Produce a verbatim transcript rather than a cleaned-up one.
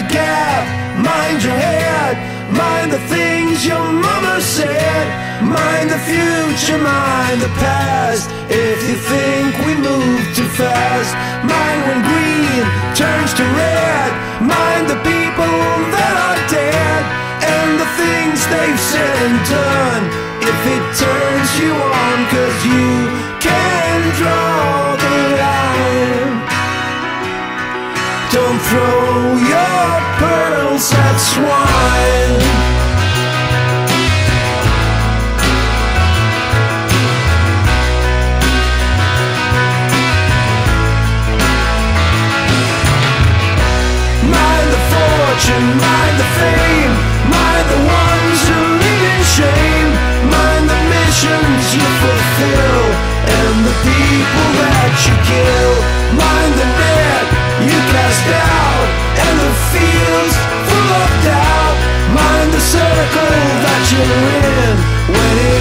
gap, mind your head, mind the things your mama said, mind the future, mind the past. If you think we move too fast, mind when green turns to red, mind the people that are dead, and the things they've said and done. If it turns you on, cause you can draw the line. Don't throw your pearls at swine. Mind the fortune, mind the fame, mind the ones who live in shame, mind the missions you fulfill, and the people that you kill. Mind the net you cast out, and the fields full of doubt. Mind the circle that you're in when it